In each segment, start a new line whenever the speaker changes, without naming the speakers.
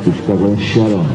Chicago Sharon.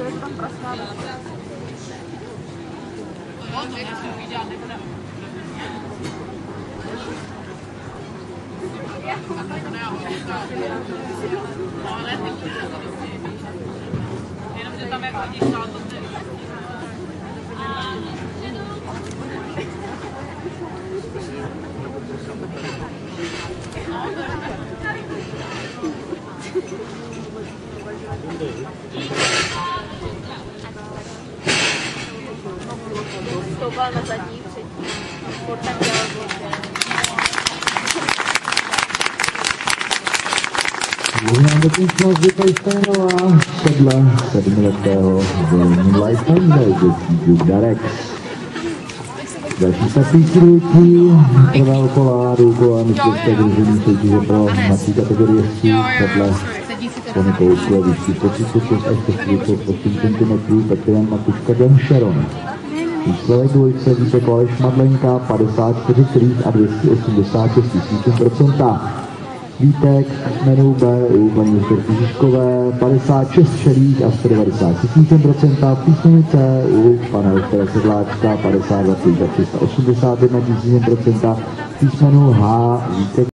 Stoupal na zadní předtím. Furt tak dělal
Možná dokončnost Vypejsténová sedle 7letého Moonlight Thunder, Duke Darek. Další statující prvého kola rukou a mistrovské družení soutěže pro mladší kategorie sedle Pony kousku a výšky 136 až 148 cm Petrian Matuška Dan Sharon. Výsledek dvojice Vítek Aleš Madlenka 54 krýt a 286 000%. Vítek jmenou B u paní doktorky Žižkové 56 šedých a 190 000%. Písmenu C u pana doktora Sedláčka 52 381 000%. Písmenu H Vítek